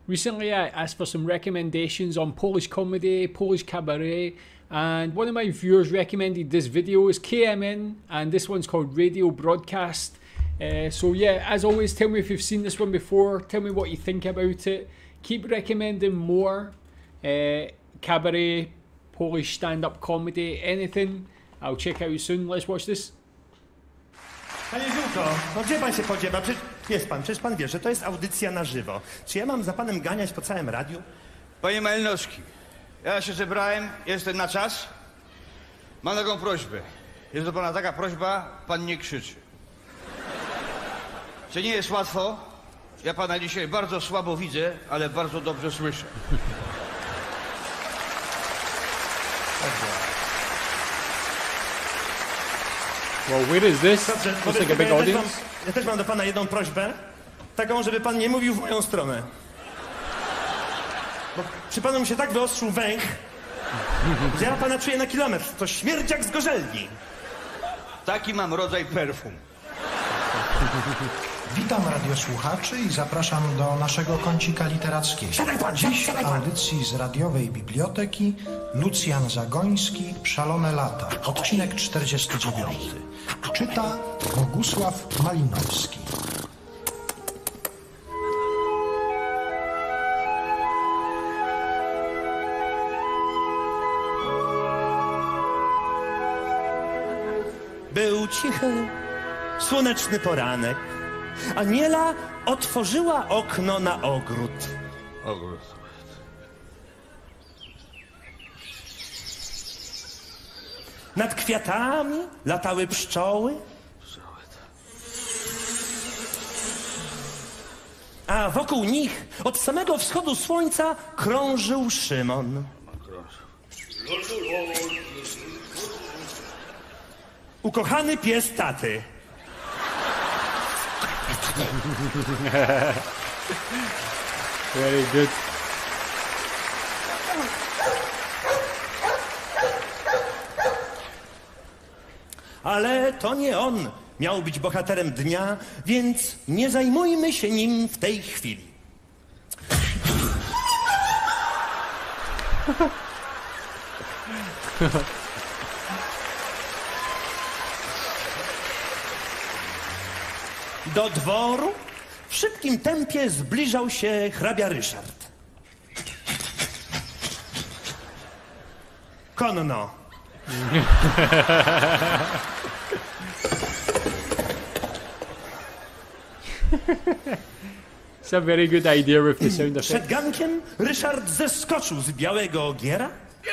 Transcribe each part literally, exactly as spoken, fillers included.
Recently I asked for some recommendations on Polish comedy, Polish cabaret, and one of my viewers recommended this video. Is K M N, and this one's called Radio Broadcast. Uh, so yeah, as always, tell me if you've seen this one before, tell me what you think about it. Keep recommending more uh, cabaret, Polish stand-up comedy, anything. I'll check out soon. Let's watch this. Panie Żółko, no gdzie pan się podziewa? Przecież, jest pan, przecież pan wie, że to jest audycja na żywo. Czy ja mam za panem ganiać po całym radiu? Panie Malinowski, ja się zebrałem, jestem na czas. Mam taką prośbę. Jest do pana taka prośba, pan nie krzyczy. Czy nie jest łatwo? Ja pana dzisiaj bardzo słabo widzę, ale bardzo dobrze słyszę. Well, where is this? Dobrze, Looks like a big ja, też mam, audience. ja też mam do pana jedną prośbę. Taką, żeby pan nie mówił w moją stronę. Bo przy panu mi się tak wyostrzył węch, że ja pana czuję na kilometr. To śmierć jak z gorzelni. Taki mam rodzaj perfum. Witam radiosłuchaczy i zapraszam do naszego kącika literackiego. Dziś w audycji z radiowej biblioteki Lucjan Zagoński, Szalone lata, odcinek czterdziesty dziewiąty. Czyta Bogusław Malinowski. Był cichy, słoneczny poranek. Aniela otworzyła okno na ogród. Ogród. Nad kwiatami latały pszczoły. A wokół nich od samego wschodu słońca krążył Szymon. Ukochany pies taty. Very good. Ale to nie on miał być bohaterem dnia, więc nie zajmujmy się nim w tej chwili. Do dworu w szybkim tempie zbliżał się hrabia Ryszard. Konno. It's a very good idea with the sound Przed effect. gankiem Ryszard zeskoczył z białego ogiera.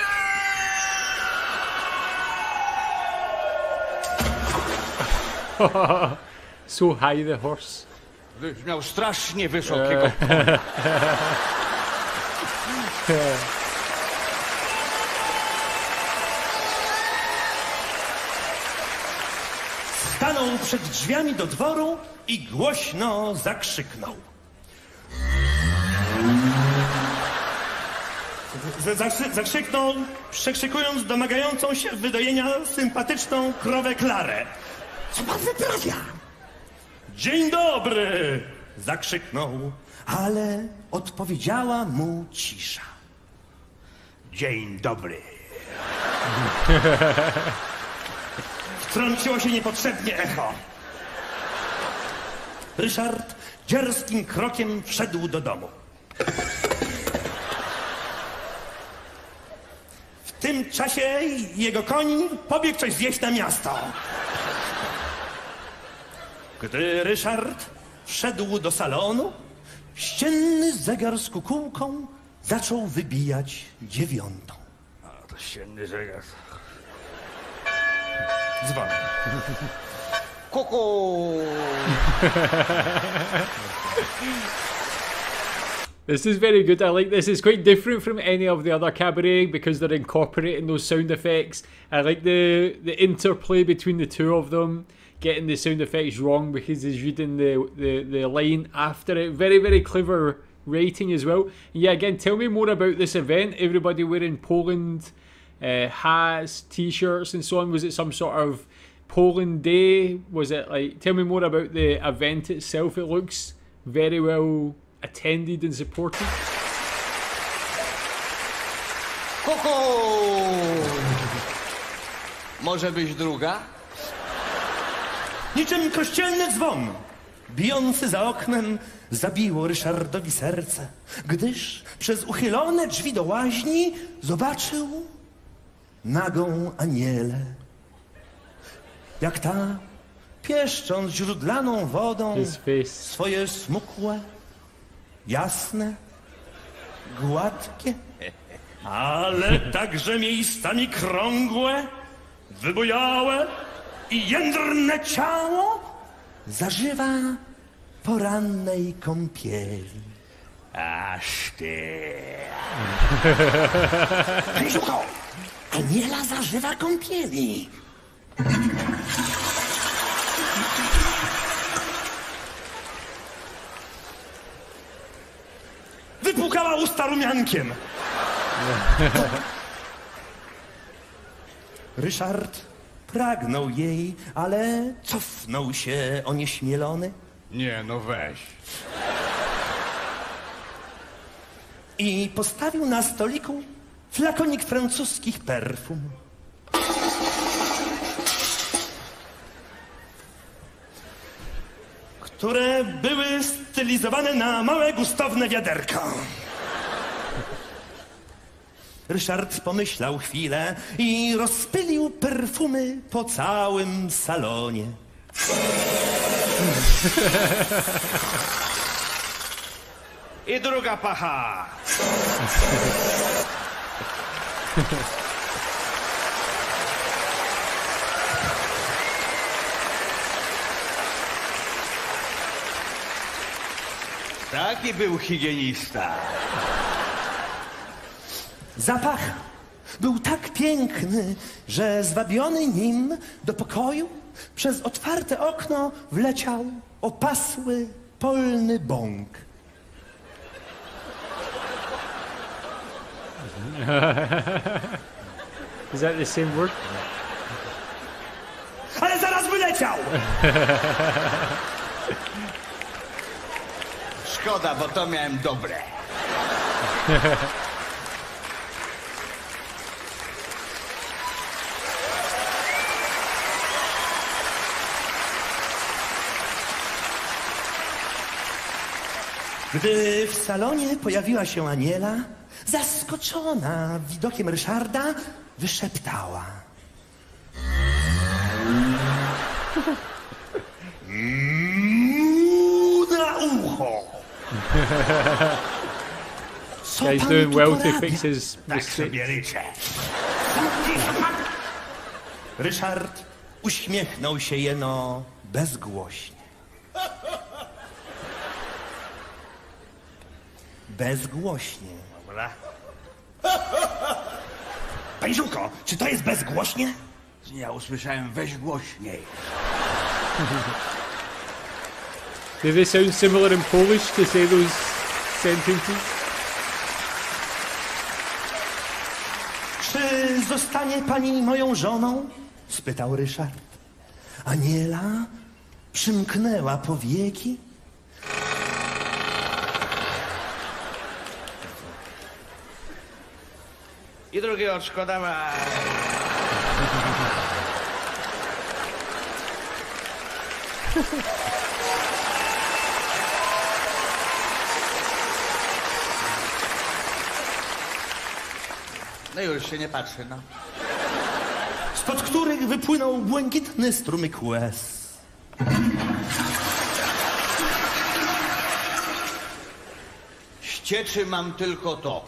So high the horse. Miał strasznie wysokiego konia. Stanął przed drzwiami do dworu i głośno zakrzyknął. Z- zakrzy- zakrzyknął, przekrzykując domagającą się wydojenia sympatyczną krowę Klarę. Co pan wyprawia? Dzień dobry! Zakrzyknął, ale odpowiedziała mu cisza. Dzień dobry. Wtrąciło się niepotrzebnie echo. Ryszard dzierskim krokiem wszedł do domu. W tym czasie jego koń pobiegł coś zjeść na miasto. Gdy Ryszard wszedł do salonu, ścienny zegar z kukułką zaczął wybijać dziewiątą. A to ścienny zegar. Dzwon. Kuku! This is very good. I like this. It's quite different from any of the other cabaret because they're incorporating those sound effects. I like the the interplay between the two of them, getting the sound effects wrong because he's reading the, the, the line after it. Very, very clever writing as well. And yeah, again, tell me more about this event. Everybody wearing Poland uh, hats, t-shirts and so on. Was it some sort of Poland Day? Was it like, tell me more about the event itself. It looks very well attended and supported. Kuku! Może być druga? Niczym kościelny dzwon, bijący za oknem, zabiło Ryszardowi serce, gdyż przez uchylone drzwi do łaźni zobaczył nagą Anielę. Jak ta, pieszcząc źródlaną wodą His face. swoje smukłe, jasne, gładkie, ale także miejscami krągłe, wybujałe i jędrne ciało zażywa porannej kąpieli. Aż ty. Krzyżucho, Aniela zażywa kąpieli. Wypukała usta rumiankiem. Ryszard pragnął jej, ale cofnął się onieśmielony Nie, no weź. i postawił na stoliku flakonik francuskich perfum. Które były stylizowane na małe, gustowne wiaderko. Ryszard pomyślał chwilę i rozpylił perfumy po całym salonie. I druga pacha. Taki był higienista. Zapach był tak piękny, że zwabiony nim do pokoju przez otwarte okno wleciał opasły, polny bąk. Is that the same word? Ale zaraz wyleciał! Szkoda, bo to miałem dobre. Gdy w salonie pojawiła się Aniela, zaskoczona widokiem Ryszarda, wyszeptała. Mu na ucho! Co Guy's pan doing tu well to porabia? fix his Tak mistake. sobie ryczę. Ryszard uśmiechnął się jeno bezgłośnie. Bezgłośnie. Dobra. Panie Żółko, czy to jest bezgłośnie? Ja usłyszałem weź głośniej. Do they sound similar in Polish to say those sentences? Czy zostanie pani moją żoną? Spytał Ryszard. Aniela przymknęła powieki. I drugiego szkoda ma. No już się nie patrzy, no. Spod których wypłynął błękitny strumyk łez. Z cieczy mam tylko to.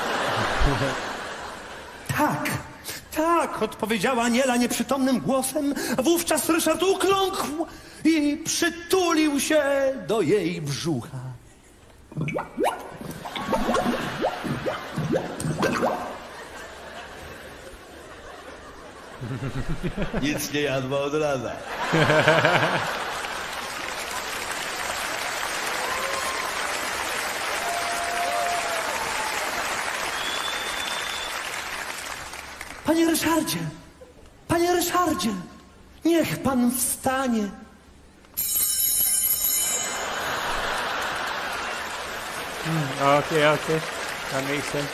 Tak, tak, odpowiedziała Aniela nieprzytomnym głosem, a wówczas Ryszard ukląkł i przytulił się do jej brzucha. Nic nie jadła od rana. Panie Ryszardzie, panie Ryszardzie, niech pan wstanie. Okay, okay. That makes sense.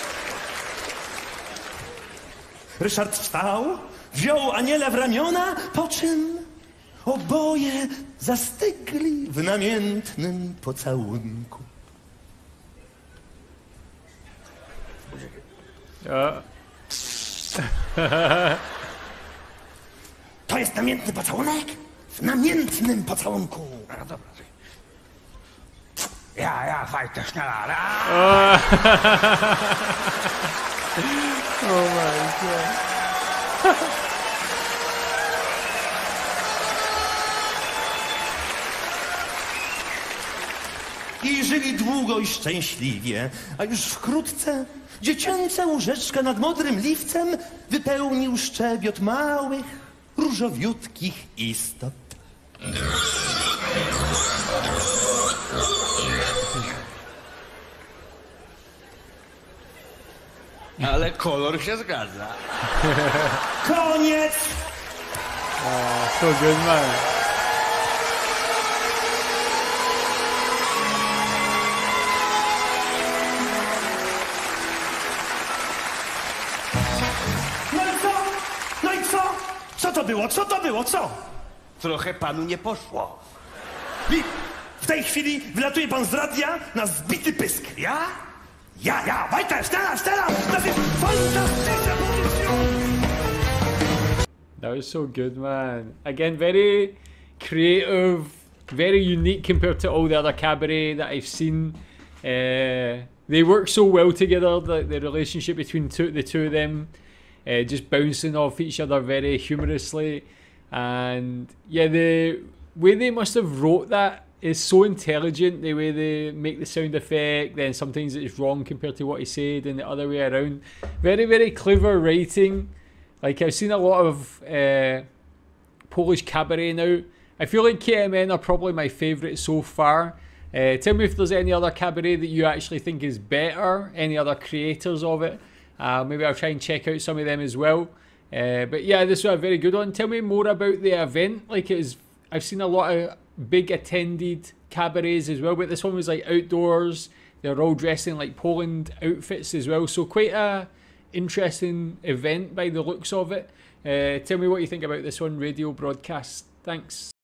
Ryszard wstał, wziął Anielę w ramiona, po czym oboje zastygli w namiętnym pocałunku. Uh. To jest namiętny pocałunek? W namiętnym pocałunku. No dobra. Ja, ja, fajter, schneller. Oh my god. I żyli długo i szczęśliwie, a już wkrótce dziecięce łóżeczka nad modrym liwcem wypełnił szczebiot małych, różowiutkich istot. Ale kolor się zgadza. Koniec! Oh, so good, man. No i co? No i co? Co to było? Co to było? Co? Trochę panu nie poszło. I w tej chwili wylatuje pan z radia na zbity pysk. Ja? Ja, ja, weiter, schneller, schneller! Das ist fantastyczna Produktion! That was so good, man. Again, very creative, very unique compared to all the other cabaret that I've seen. Uh, they work so well together, the, the relationship between two, the two of them, uh, just bouncing off each other very humorously. And yeah, the way they must have wrote that is so intelligent, the way they make the sound effect, then sometimes it's wrong compared to what he said and the other way around. Very, very clever writing. Like, I've seen a lot of uh, Polish cabaret now. I feel like K M N are probably my favourite so far. Uh, tell me if there's any other cabaret that you actually think is better, any other creators of it. Uh, maybe I'll try and check out some of them as well. Uh, but yeah, this was a very good one. Tell me more about the event. Like, it is, I've seen a lot of big attended cabarets as well, but this one was like outdoors. They're all dressed in like Poland outfits as well. So quite a interesting event by the looks of it. Uh, tell me what you think about this one, radio broadcast. Thanks.